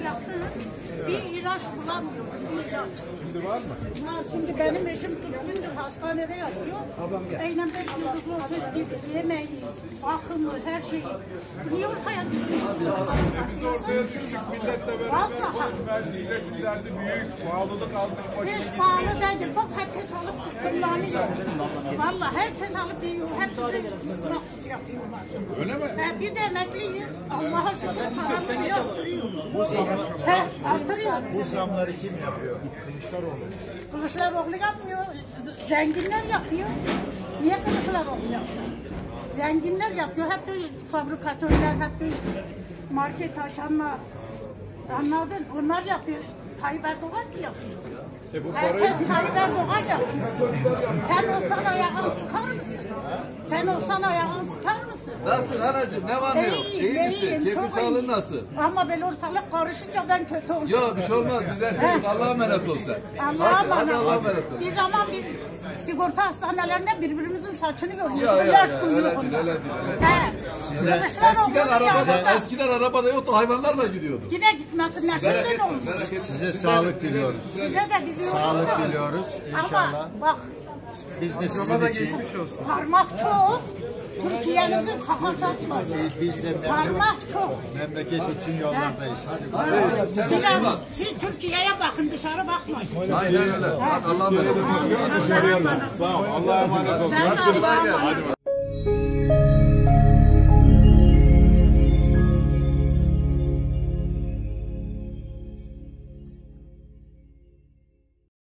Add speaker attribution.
Speaker 1: yaptı. Bir ilaç bulamıyor. Bir ilaç.
Speaker 2: Şimdi var mı?
Speaker 1: Var. Şimdi benim eşim 40 gündür hastanede yatıyor. Aynen 5 yıllık otel gibi yemeği, bakımı, her şeyi. Niye ortaya düşmüş?
Speaker 2: Biz ortaya düştük milletle beraber. Milletin derdi büyük. Pahalılık almış başını.
Speaker 1: Hiç pahalı değil. Bak herkes alıp kullanıyor. Valla herkes alıp yiyor. Hepsi nakit yapıyorlar.
Speaker 2: Öyle mi?
Speaker 1: Biz de emekliyiz. Allah'a şükür pahalı yaptırıyor. Artırıyor.
Speaker 3: Bu zamları kim yapıyor? Kılıçdaroğlu.
Speaker 1: Kılıçdaroğlu yapmıyor. Zenginler yapıyor. Niye Kılıçdaroğlu yapsın? Zenginler yapıyor. Hep böyle fabrikatörler, hep böyle market açanlar. Anladın? Onlar yapıyor. Tayyip Erdoğan mı yapıyor? Herkes Tayyip Erdoğan yapıyor. Sen olsan ayağını sıkar mısın? Sen olsan ayağını sıkar mısın?
Speaker 4: Nasılsın anacığım? Ne var ne yok? İyi misin? Keyfi sağlığın nasıl?
Speaker 1: Ama böyle ortalık karışınca ben kötü oldum.
Speaker 4: Yok bir şey olmaz. Güzel temiz. Allah'a emanet ol sen.
Speaker 1: Allah'a
Speaker 4: Hadi Allah'a emanet ol.
Speaker 1: Bir zaman biz sigorta hastanelerinde birbirimizin saçını görüyoruz.
Speaker 4: Ya,
Speaker 1: Yaş
Speaker 4: öyle
Speaker 1: kuyruğunda.
Speaker 4: değil, öyle değil, öyle değil.
Speaker 1: Kılıçdaroğlu
Speaker 4: Eskiden arabada yoktu, hayvanlarla gidiyorduk.
Speaker 1: yine gitmesin. Ne şimdi ne olmuş?
Speaker 3: Size sağlık diliyoruz.
Speaker 1: Size de diliyoruz.
Speaker 3: Sağlık diliyoruz inşallah.
Speaker 1: Ama bak
Speaker 3: Biz de sizin için,
Speaker 1: parmak çok. Türkiye'mizin kafası atmaz.
Speaker 3: biz de
Speaker 1: Parmak çok.
Speaker 3: memleket için yollardayız. Hadi.
Speaker 1: Biraz siz Türkiye'ye bakın, dışarı bakmayın.
Speaker 4: Aynen öyle. Allah'a emanet ol.
Speaker 3: Sağ ol. Allah'a emanet olun.
Speaker 1: Sen de Allah'a emanet ol.